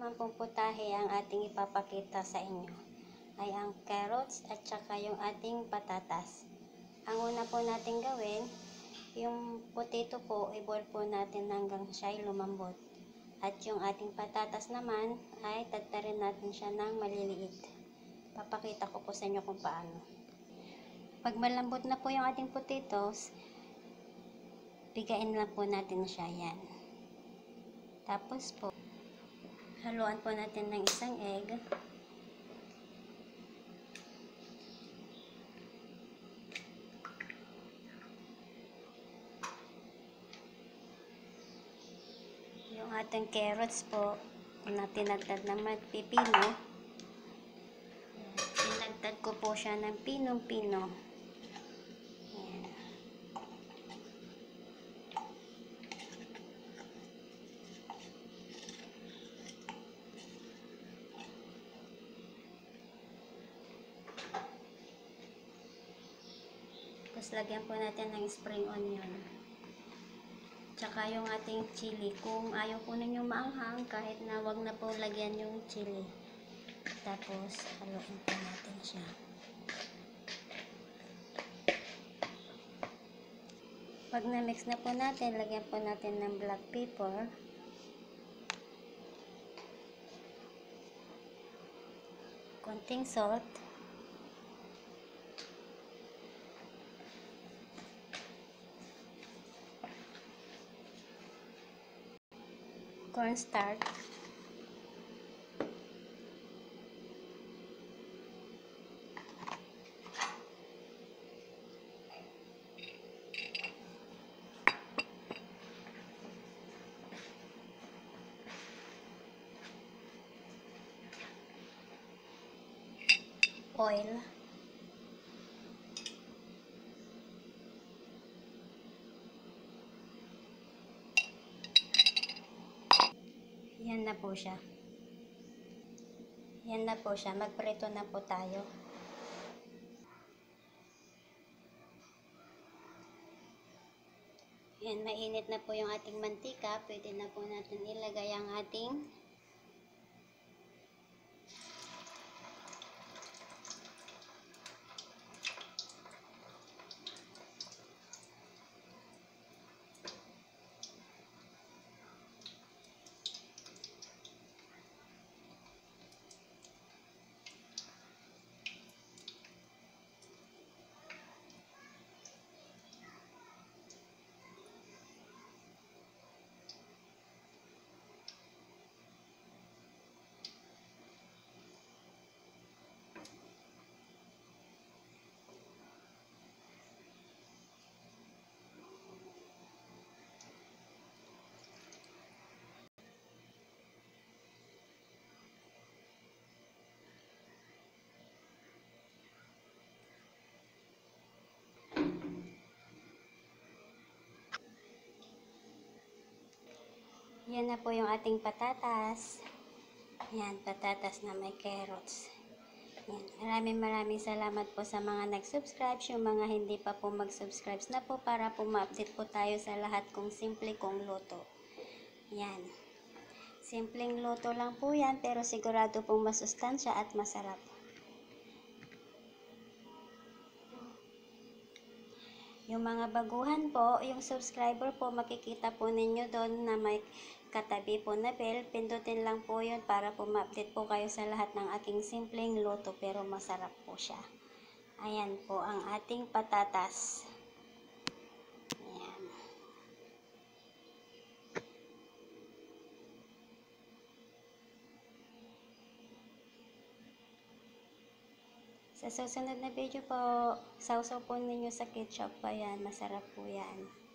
naman pong putahe ang ating ipapakita sa inyo ay ang carrots at saka yung ating patatas. Ang una po natin gawin, yung potato po, i-boil po natin hanggang siya ay lumambot. At yung ating patatas naman ay tadtarin natin siya ng maliliit. Papakita ko po sa inyo kung paano. Pag malambot na po yung ating potatoes, bigain lang po natin siya yan. Tapos po, haluan po natin ng isang egg. Yung ating carrots po, na tinagtad na pipino. Tinagtad ko po siya ng pinong-pino. Tapos lagyan po natin ng spring onion. Tsaka yung ating chili. Kung ayaw po ninyo maanghang, kahit na wag na po lagyan yung chili. Tapos haluin po natin siya. Pag na-mix na po natin, lagyan po natin ng black pepper. Konting salt. Cornstarch. Oil. Yan na po siya. Yan na po siya. Magprito na po tayo. Yan, mainit na po yung ating mantika. Pwede na po natin ilagay ang ating yan na po yung ating patatas. Yan, patatas na may carrots. Yan. Maraming salamat po sa mga nag-subscribe. Yung mga hindi pa po mag-subscribe na po para po ma-update po tayo sa lahat kong simple kong luto. Yan. Simpleng luto lang po yan pero sigurado pong masustansya at masarap. Yung mga baguhan po, yung subscriber po, makikita po ninyo doon na may katabi po na bell. Pindutin lang po yun para po ma-update po kayo sa lahat ng aking simpleng luto pero masarap po siya. Ayan po ang ating patatas. Ayan. Sa susunod na video po, sausaw po ninyo sa ketchup pa yan. Masarap po yan.